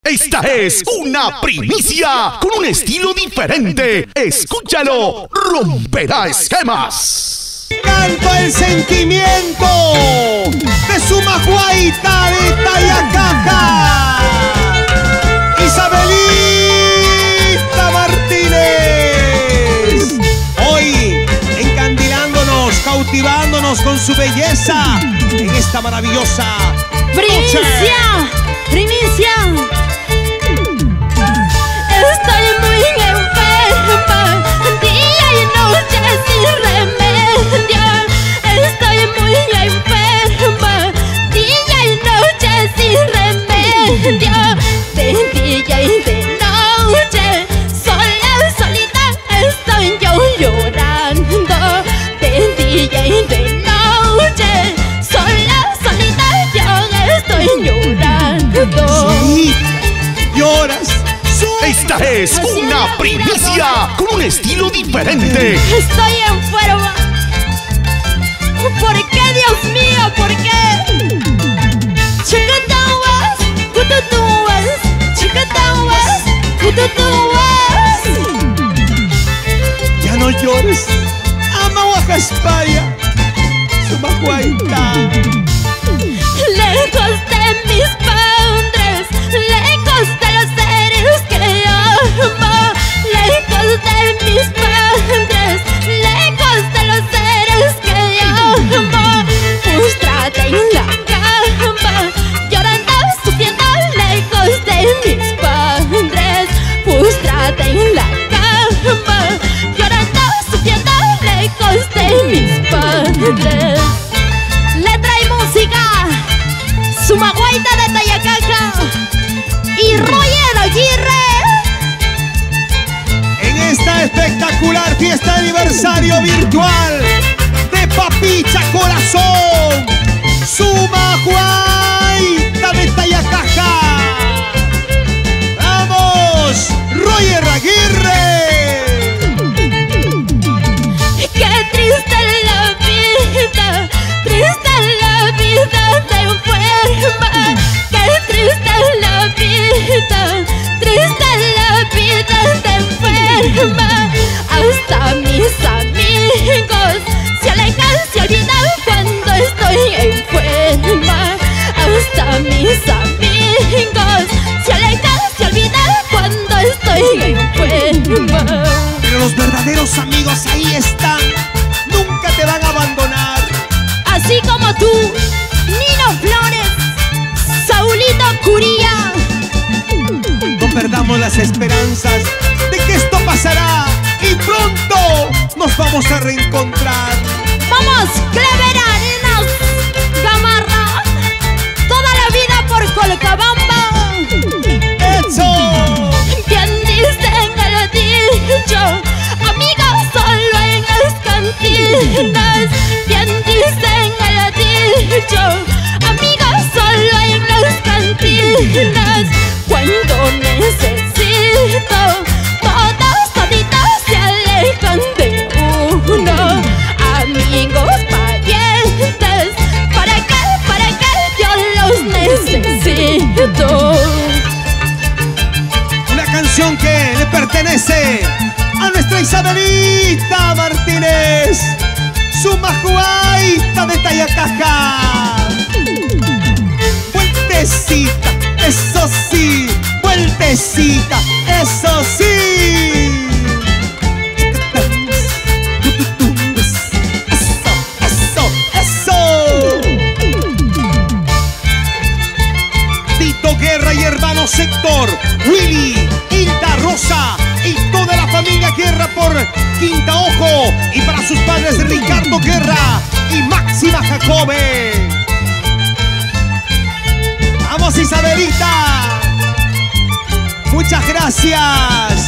Esta es una primicia con un estilo diferente. Escúchalo, romperá esquemas. Canta el sentimiento de Sumajuaita de Tayacaja, Isabelita Martínez. Hoy encandilándonos, cautivándonos con su belleza en esta maravillosa primicia, noche. primicia. Estoy muy enferma, día y noche sin remedio. Estoy muy enferma, día y noche sin remedio. De día y de noche, sola, solita, estoy yo llorando. De día y de noche, sola, solita, yo estoy llorando. Sí, lloras. Esta es una primicia con un estilo diferente. Estoy enferma. ¿Por qué, Dios mío? ¿Por qué? Chiquitawas, pututuwas, chiquitawas, pututuwas. Ya no llores. Ama Huacaspaya, Sumajuaita. Lejos de mis padres, lejos de los seres que amo, lejos de mis padres, lejos de los seres que amo, frustrada en la cama, llorando, sufriendo, lejos de mis padres, frustrada en la cama, llorando, sufriendo, lejos de mis padres. Letra y música, Sumajuaita de Tayacaja y Roger Aguirre. En esta espectacular fiesta de aniversario virtual de Papicha Corazón, Sumajuaita de Tayacaja. ¡Vamos, Roger Aguirre! Qué triste la vida, triste la vida de enferma. Qué triste la vida, triste la vida de enferma. Hasta mis amigos se alejan, se olvidan cuando estoy enferma. Hasta mis amigos se alejan, se olvidan cuando estoy enferma. Pero los verdaderos amigos ahí están, nunca te van a abandonar. Así como tú, Nino Flores, Saulito Curía. No perdamos las esperanzas de que esto pasará y pronto nos vamos a reencontrar. Vamos, Clever Arenas, Gamarra, toda la vida por Colcabamba. ¡Eso! Bien dicen el dicho, amigos solo en las cantinas. Bien dicen el dicho, amigos solo en las cantinas. Cuando necesito, todos, toditos se alejan de uno. Amigos, parientes, ¿para qué yo los necesito? Una canción que le pertenece a nuestra Isabelita Martínez, Sumajuaita de Tayacaja. Vueltecita, eso sí, vueltecita, eso sí. Eso, eso, eso. Tito Guerra y hermano Sector, Willy, Hilda Rosa y toda la familia Guerra por Quinta Ojo, y para sus padres Ricardo Guerra y Máxima Jacobe. ¡Vamos, Isabelita! Muchas gracias.